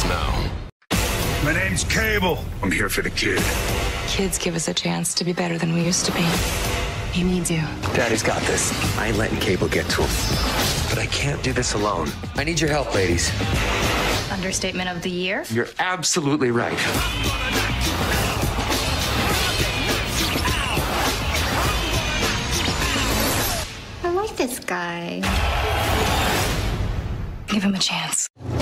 now. My name's Cable. I'm here for the kid. Kids give us a chance to be better than we used to be. He needs you. Daddy's got this. I ain't letting Cable get to him. But I can't do this alone. I need your help, ladies. Understatement of the year? You're absolutely right. I like this guy. Give him a chance.